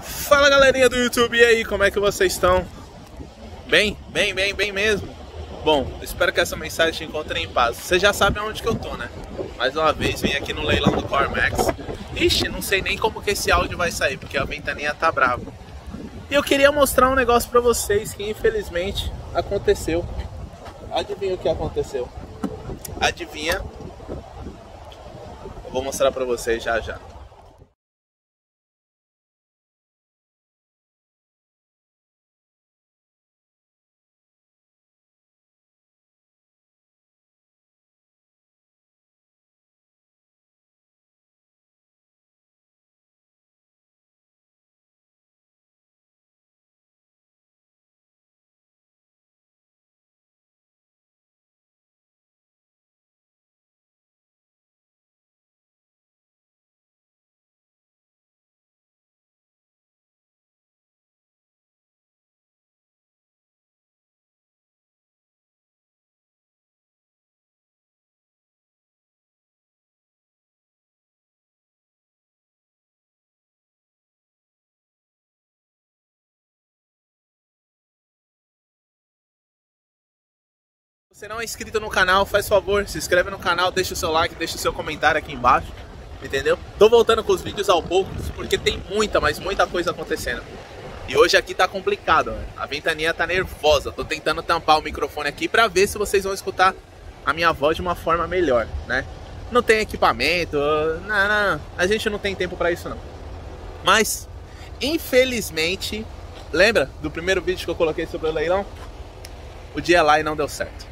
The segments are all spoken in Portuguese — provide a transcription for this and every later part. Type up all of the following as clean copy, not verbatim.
Fala galerinha do YouTube, e aí, como é que vocês estão? Bem mesmo? Bom, espero que essa mensagem te encontre em paz. Você já sabe aonde que eu tô, né? Mais uma vez, vim aqui no leilão do CarMax. Ixi, não sei nem como que esse áudio vai sair, porque a ventaninha tá brava. E eu queria mostrar um negócio pra vocês que infelizmente aconteceu. Adivinha o que aconteceu? Adivinha? Eu vou mostrar pra vocês já já. Se você não é inscrito no canal, faz favor, se inscreve no canal, deixa o seu like, deixa o seu comentário aqui embaixo, entendeu? Tô voltando com os vídeos ao pouco, porque tem muita, mas muita coisa acontecendo. E hoje aqui tá complicado, né? A ventaninha tá nervosa, tô tentando tampar o microfone aqui pra ver se vocês vão escutar a minha voz de uma forma melhor, né? Não tem equipamento, não, a gente não tem tempo pra isso não. Mas, infelizmente, lembra do primeiro vídeo que eu coloquei sobre o leilão? O dia lá e não deu certo.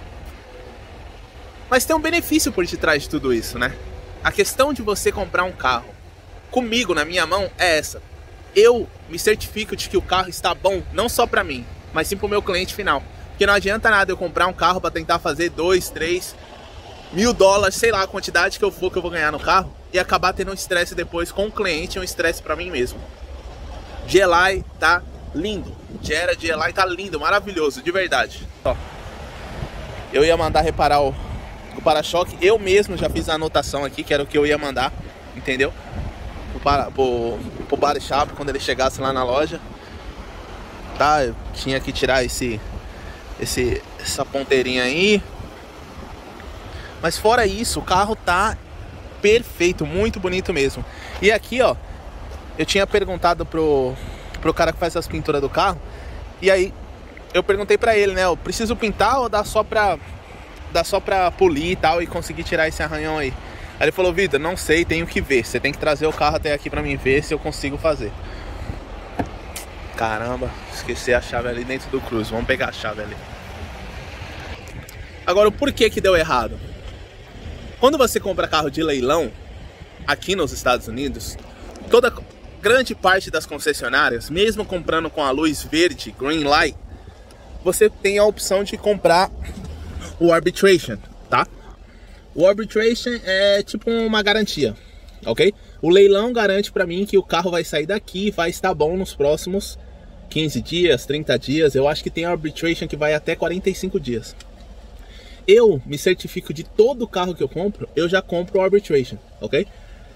Mas tem um benefício por detrás de tudo isso, né? A questão de você comprar um carro comigo na minha mão é essa. Eu me certifico de que o carro está bom, não só para mim, mas sim para o meu cliente final. Porque não adianta nada eu comprar um carro para tentar fazer 2, 3 mil dólares, sei lá a quantidade que eu for que eu vou ganhar no carro, e acabar tendo um estresse depois com o cliente e um estresse para mim mesmo. GLI tá lindo. GLI tá lindo, maravilhoso, de verdade. Ó, eu ia mandar reparar o para-choque, eu mesmo já fiz a anotação aqui, que era o que eu ia mandar, entendeu? Pro body shop, quando ele chegasse lá na loja. Tá, eu tinha que tirar essa ponteirinha aí. Mas fora isso, o carro tá perfeito, muito bonito mesmo. E aqui, ó, eu tinha perguntado pro cara que faz as pinturas do carro, e aí eu perguntei pra ele, né, eu preciso pintar ou dá só pra polir e tal e conseguir tirar esse arranhão aí? Aí ele falou: Vitor, não sei, tenho que ver, você tem que trazer o carro até aqui pra mim ver se eu consigo fazer. Caramba, esqueci a chave ali dentro do Cruze, vamos pegar a chave ali. Agora, o porquê que deu errado? Quando você compra carro de leilão aqui nos Estados Unidos, grande parte das concessionárias, mesmo comprando com a luz verde, green light, você tem a opção de comprar o arbitration, tá? O arbitration é tipo uma garantia, ok? O leilão garante pra mim que o carro vai sair daqui e vai estar bom nos próximos 15 dias, 30 dias. Eu acho que tem arbitration que vai até 45 dias. Eu me certifico de todo carro que eu compro, eu já compro o arbitration, ok?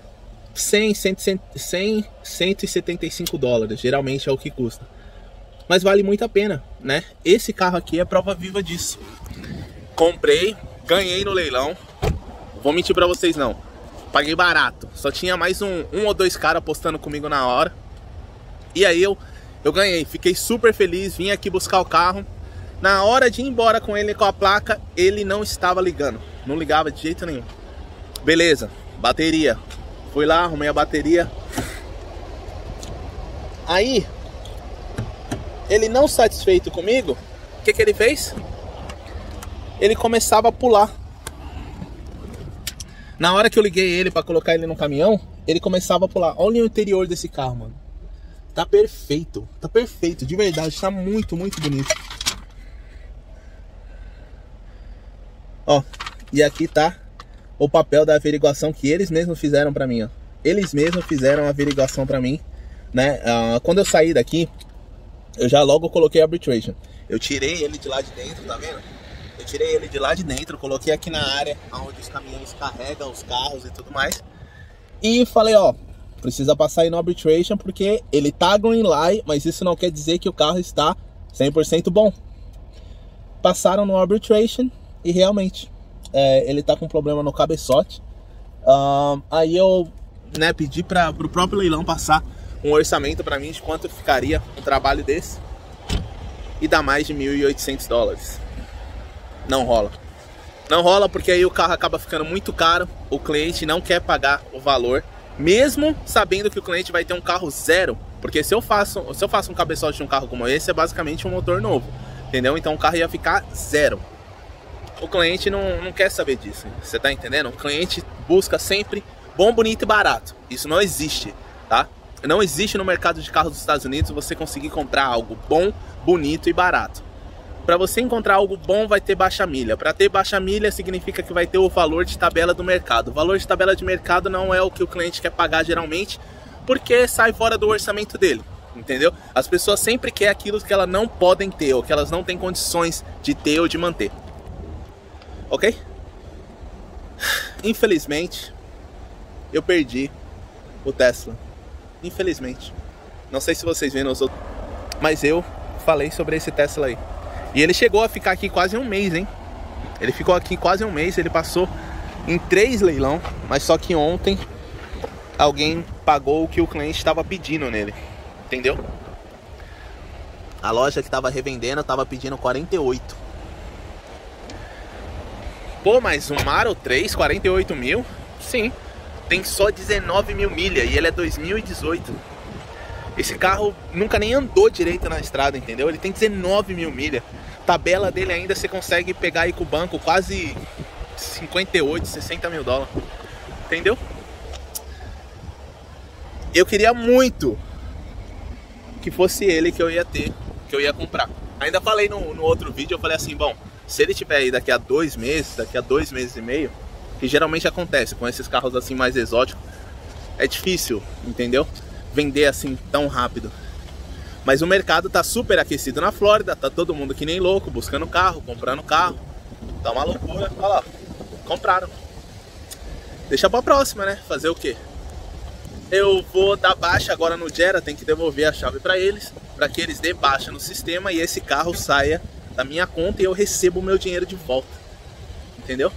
175 dólares, geralmente é o que custa. Mas vale muito a pena, né? Esse carro aqui é prova viva disso. Comprei, ganhei no leilão. Vou mentir pra vocês não, paguei barato. Só tinha mais um ou dois caras apostando comigo na hora. E aí eu ganhei, fiquei super feliz. Vim aqui buscar o carro. Na hora de ir embora com ele, com a placa, ele não estava ligando. Não ligava de jeito nenhum. Beleza, bateria. Fui lá, arrumei a bateria. Aí, ele não satisfeito comigo, o que ele fez? Ele começava a pular. Na hora que eu liguei ele para colocar ele no caminhão, ele começava a pular. Olha o interior desse carro, mano. Tá perfeito, de verdade, tá muito, muito bonito. Ó, e aqui tá o papel da averiguação que eles mesmos fizeram pra mim, ó. Eles mesmos fizeram a averiguação pra mim, né? Quando eu saí daqui, eu já logo coloquei arbitration. Eu tirei ele de lá de dentro, tá vendo? Eu tirei ele de lá de dentro, coloquei aqui na área onde os caminhões carregam os carros e tudo mais. E falei, ó, precisa passar aí no arbitration, porque ele tá green light, mas isso não quer dizer que o carro está 100% bom. Passaram no arbitration e realmente ele tá com problema no cabeçote. Aí eu, né, pedi para o próprio leilão passar um orçamento para mim de quanto ficaria um trabalho desse, e dá mais de $1.800. Não rola. Não rola, porque aí o carro acaba ficando muito caro, o cliente não quer pagar o valor, mesmo sabendo que o cliente vai ter um carro zero, porque se eu faço um cabeçote de um carro como esse, é basicamente um motor novo, entendeu? Então o carro ia ficar zero. O cliente não quer saber disso, você tá entendendo? O cliente busca sempre bom, bonito e barato. Isso não existe, tá? Não existe no mercado de carros dos Estados Unidos você conseguir comprar algo bom, bonito e barato. Para você encontrar algo bom, vai ter baixa milha. Para ter baixa milha significa que vai ter o valor de tabela do mercado. O valor de tabela de mercado não é o que o cliente quer pagar geralmente, porque sai fora do orçamento dele, entendeu? As pessoas sempre querem aquilo que elas não podem ter, ou que elas não têm condições de ter ou de manter. Ok? Infelizmente, eu perdi o Tesla. Infelizmente. Não sei se vocês viram os outros, mas eu falei sobre esse Tesla aí. E ele chegou a ficar aqui quase um mês, hein? Ele ficou aqui quase um mês. Ele passou em 3 leilão, mas só que ontem alguém pagou o que o cliente estava pedindo nele, entendeu? A loja que estava revendendo estava pedindo 48. Pô, mas um Maro 3, 48 mil? Sim. Tem só 19 mil milha e ele é 2018. Esse carro nunca nem andou direito na estrada, entendeu? Ele tem 19 mil milha. Tabela dele ainda você consegue pegar aí com o banco quase 58, 60 mil dólares. Entendeu? Eu queria muito que fosse ele que eu ia ter, que eu ia comprar. Ainda falei no outro vídeo, eu falei assim, bom, se ele tiver aí daqui a 2 meses, daqui a 2 meses e meio, que geralmente acontece com esses carros assim mais exóticos, é difícil, entendeu? Vender assim tão rápido. Mas o mercado tá super aquecido na Flórida, tá todo mundo que nem louco, buscando carro, comprando carro. Tá uma loucura, olha lá, compraram. Deixa pra próxima, né? Fazer o quê? Eu vou dar baixa agora no Jera, tem que devolver a chave pra eles, pra que eles dêem baixa no sistema e esse carro saia da minha conta e eu recebo o meu dinheiro de volta. Entendeu?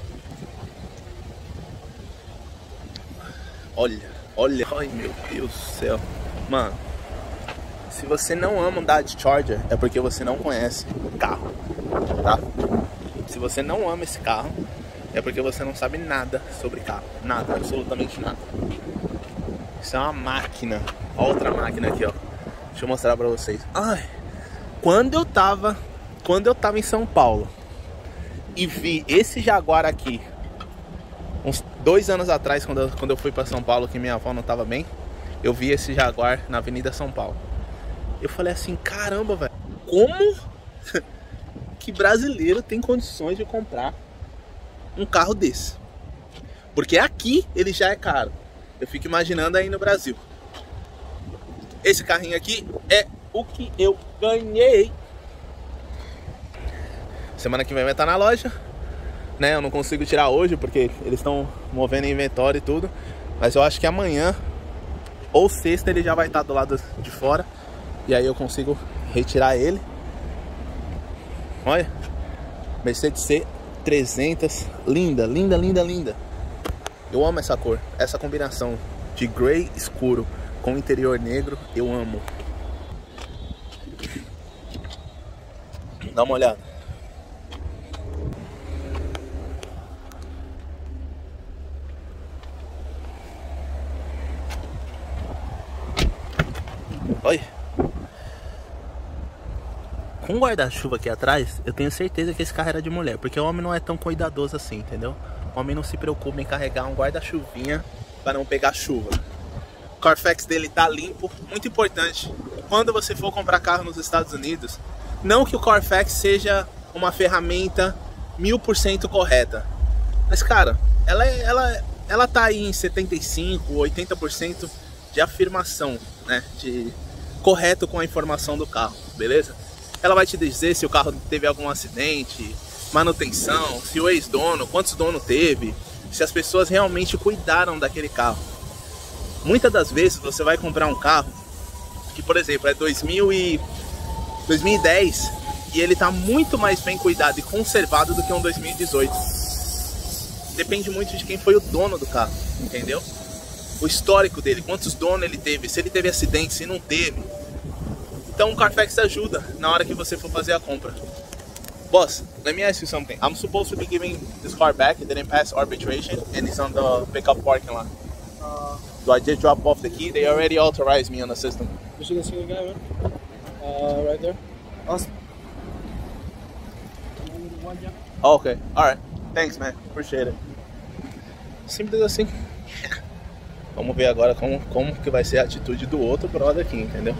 Olha, ai meu Deus do céu. Mano, se você não ama um Dodge Charger, é porque você não conhece o carro, tá? Se você não ama esse carro, é porque você não sabe nada sobre carro. Nada, absolutamente nada. Isso é uma máquina. Olha outra máquina aqui, ó. Deixa eu mostrar pra vocês. Ai, quando eu tava em São Paulo e vi esse Jaguar aqui, uns 2 anos atrás, quando eu fui pra São Paulo, que minha avó não tava bem, eu vi esse Jaguar na Avenida São Paulo. Eu falei assim, caramba, velho, como que brasileiro tem condições de comprar um carro desse? Porque aqui ele já é caro. Eu fico imaginando aí no Brasil. Esse carrinho aqui é o que eu ganhei. Semana que vem vai estar na loja, né? Eu não consigo tirar hoje porque eles estão movendo inventório e tudo. Mas eu acho que amanhã ou sexta ele já vai estar do lado de fora. E aí eu consigo retirar ele. Olha, Mercedes C300, linda, linda, linda, linda. Eu amo essa cor, essa combinação de grey escuro com interior negro, eu amo. Dá uma olhada. Olha. Com o guarda-chuva aqui atrás, eu tenho certeza que esse carro era de mulher, porque o homem não é tão cuidadoso assim, entendeu? O homem não se preocupa em carregar um guarda-chuvinha para não pegar chuva. O Carfax dele tá limpo, muito importante. Quando você for comprar carro nos Estados Unidos, não que o Carfax seja uma ferramenta 1000% correta, mas cara, ela tá aí em 75, 80% de afirmação, né? De correto com a informação do carro, beleza? Ela vai te dizer se o carro teve algum acidente, manutenção, se o ex-dono, quantos donos teve, se as pessoas realmente cuidaram daquele carro. Muitas das vezes você vai comprar um carro que, por exemplo, é 2010 e ele tá muito mais bem cuidado e conservado do que um 2018. Depende muito de quem foi o dono do carro, entendeu? O histórico dele, quantos donos ele teve, se ele teve acidente, se não teve. Então o Carfax ajuda na hora que você for fazer a compra. Boss, let me ask you something. I'm supposed to be giving this car back. It didn't pass arbitration and it's on the pickup parking lot. So I just dropped off the key. They already authorized me on the system. Michigan City guy, man. Right there. Awesome. Oh, okay, alright. Thanks, man. Appreciate it. Simples assim. Vamos ver agora como que vai ser a atitude do outro brother aqui, entendeu?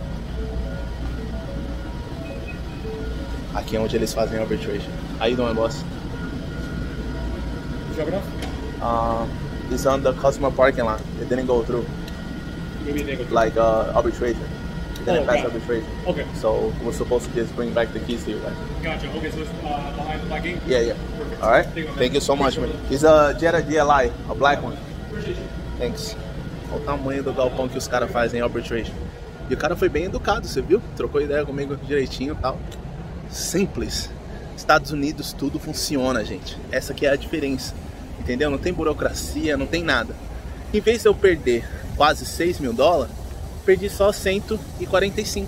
Aqui é onde eles fazem arbitration. How you doing, boss? Drop it off? It's on the customer parking lot. It didn't go through. Maybe they go. Like arbitration. It didn't pass got it. arbitration. Okay. So we're supposed to just bring back the keys to you guys. Gotcha. Okay, so it's behind the black gate? Yeah. Perfect. Alright? Thank you, man. Thank you so much, man. It's a Jetta GLI, a black one. Appreciate you. Thanks. Olha o tamanho do galpão que os caras fazem em arbitration. E o cara foi bem educado, você viu? Trocou ideia comigo direitinho e tal. Simples. Estados Unidos tudo funciona, gente. Essa aqui é a diferença. Entendeu? Não tem burocracia, não tem nada. Em vez de eu perder quase 6 mil dólares, perdi só 145.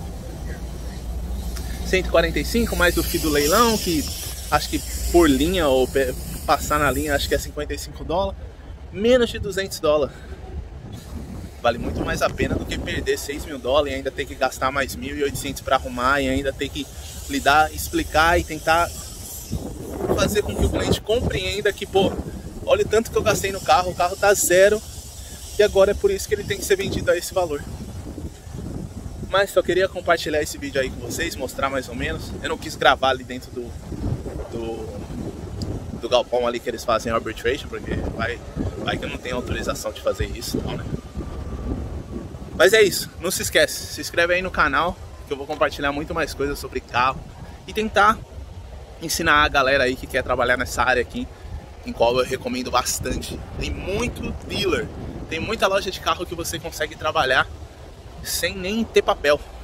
145 mais o FII do leilão, que acho que por linha ou passar na linha acho que é 55 dólares. Menos de 200 dólares. Vale muito mais a pena do que perder 6 mil dólares e ainda ter que gastar mais 1.800 para arrumar e ainda ter que lidar, explicar e tentar fazer com que o cliente compreenda que, pô, olha o tanto que eu gastei no carro, o carro tá zero e agora é por isso que ele tem que ser vendido a esse valor. Mas só queria compartilhar esse vídeo aí com vocês, mostrar mais ou menos. Eu não quis gravar ali dentro do galpão ali que eles fazem arbitration, porque vai que eu não tenho autorização de fazer isso, não, né? Mas é isso, não se esquece, se inscreve aí no canal, que eu vou compartilhar muito mais coisas sobre carro e tentar ensinar a galera aí que quer trabalhar nessa área aqui, em qual eu recomendo bastante. Tem muito dealer, tem muita loja de carro que você consegue trabalhar sem nem ter papel.